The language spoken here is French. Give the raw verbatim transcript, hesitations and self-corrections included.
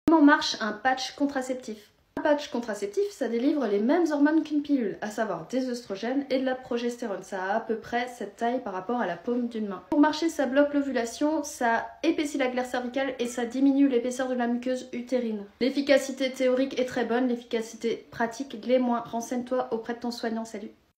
Comment marche un patch contraceptif? Un patch contraceptif, ça délivre les mêmes hormones qu'une pilule, à savoir des œstrogènes et de la progestérone. Ça a à peu près cette taille par rapport à la paume d'une main. Pour marcher, ça bloque l'ovulation, ça épaissit la glaire cervicale et ça diminue l'épaisseur de la muqueuse utérine. L'efficacité théorique est très bonne, l'efficacité pratique l'est moins. Renseigne-toi auprès de ton soignant, salut!